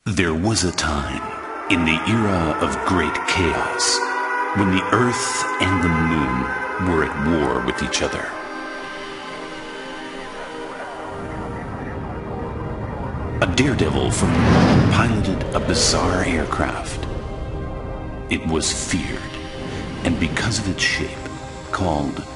There was a time, in the era of great chaos, when the Earth and the Moon were at war with each other. A daredevil from the moon piloted a bizarre aircraft. It was feared, and because of its shape, called